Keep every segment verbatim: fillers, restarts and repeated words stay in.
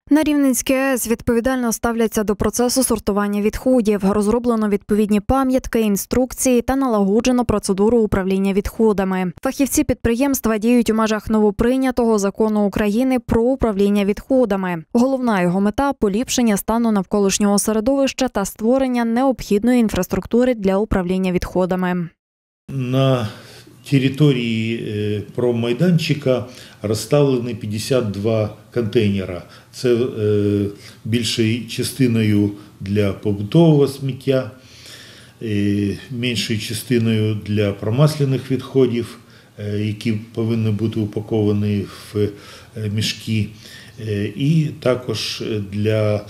На Рівненській АЕС відповідально ставляться до процесу сортування відходів. Розроблено відповідні пам'ятки, інструкції та налагоджено процедуру управління відходами. Фахівці підприємства діють у межах новоприйнятого закону України про управління відходами. Головна його мета – поліпшення стану навколишнього середовища та створення необхідної інфраструктури для управління відходами. На території проммайданчика розставлені п'ятдесят два контейнера. Це більшою частиною для побутового сміття, меншою частиною для промасляних відходів, які повинні бути упаковані в мішки, і також для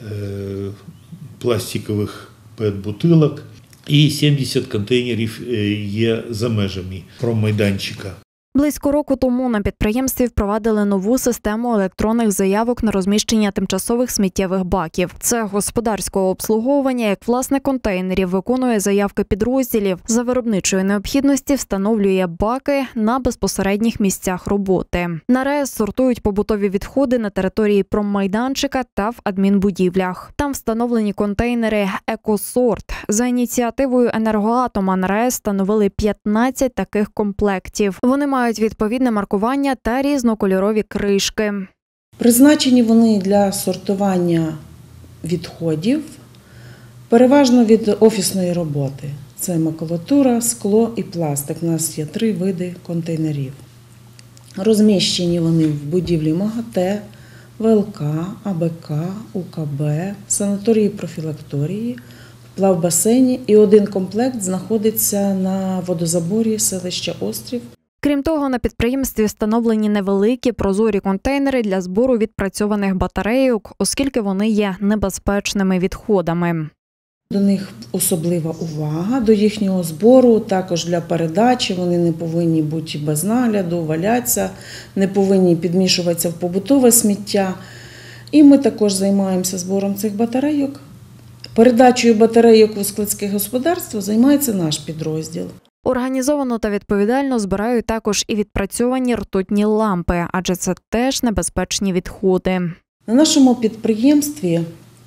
пластикових пет-бутилок. І сімдесят контейнерів є за межами проммайданчика. Близько року тому на підприємстві впровадили нову систему електронних заявок на розміщення тимчасових сміттєвих баків. Це господарського обслуговування, як власник контейнерів виконує заявки підрозділів, за виробничої необхідності встановлює баки на безпосередніх місцях роботи. На РЕС сортують побутові відходи на території проммайданчика та в адмінбудівлях. Там встановлені контейнери «Екосорт». За ініціативою «Енергоатома» на РЕС встановили п'ятнадцять таких комплектів. Вони мають мають відповідне маркування та різнокольорові кришки. Призначені вони для сортування відходів, переважно від офісної роботи. Це макулатура, скло і пластик. У нас є три види контейнерів. Розміщені вони в будівлі МАГАТЕ, ВЛК, АБК, УКБ, санаторії-профілакторії, в плавбасейні, і один комплект знаходиться на водозаборі селища Острів. Крім того, на підприємстві встановлені невеликі прозорі контейнери для збору відпрацьованих батарейок, оскільки вони є небезпечними відходами. До них особлива увага, до їхнього збору, також для передачі. Вони не повинні бути без нагляду, валятися, не повинні підмішуватися в побутове сміття. І ми також займаємося збором цих батарейок. Передачею батарейок у складське господарство займається наш підрозділ. Організовано та відповідально збирають також і відпрацьовані ртутні лампи, адже це теж небезпечні відходи. На нашому підприємстві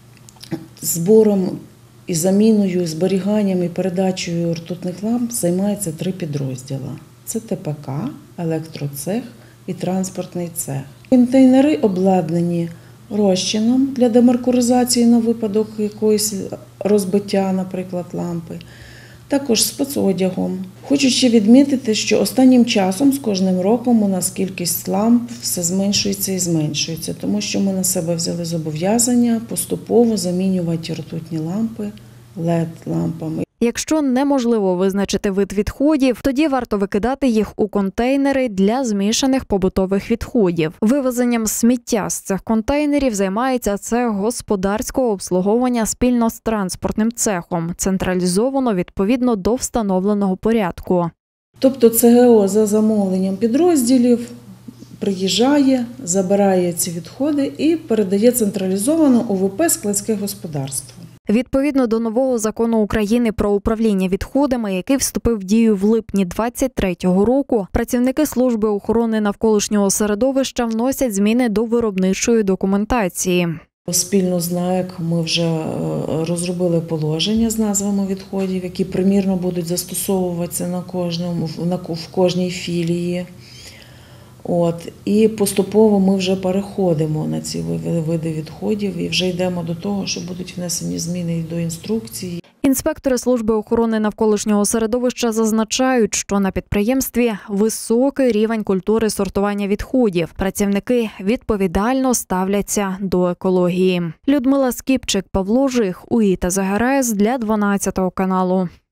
збором і заміною, і зберіганням і передачею ртутних ламп займаються три підрозділи. Це ТПК, електроцех і транспортний цех. Контейнери обладнані розчином для демеркуризації на випадок якогось розбиття, наприклад, лампи. Також спецодягом. Хочу ще відмітити, що останнім часом з кожним роком у нас кількість ламп все зменшується і зменшується, тому що ми на себе взяли зобов'язання поступово замінювати ртутні лампи лед-лампами. Якщо неможливо визначити вид відходів, тоді варто викидати їх у контейнери для змішаних побутових відходів. Вивезенням сміття з цих контейнерів займається цех господарського обслуговування спільно з транспортним цехом, централізовано відповідно до встановленого порядку. Тобто ЦГО за замовленням підрозділів приїжджає, забирає ці відходи і передає централізовано у ВП «Складське господарство». Відповідно до нового закону України про управління відходами, який вступив в дію в липні двадцять третього року, працівники служби охорони навколишнього середовища вносять зміни до виробничої документації. Спільно з НАЕК ми вже розробили положення з назвами відходів, які примірно будуть застосовуватися на кожному, в кожній філії. От, і поступово ми вже переходимо на ці види відходів і вже йдемо до того, що будуть внесені зміни до інструкції. Інспектори служби охорони навколишнього середовища зазначають, що на підприємстві високий рівень культури сортування відходів. Працівники відповідально ставляться до екології. Людмила Скіпчик, Павло Жих, УІТА ЗГРС для дванадцятого каналу.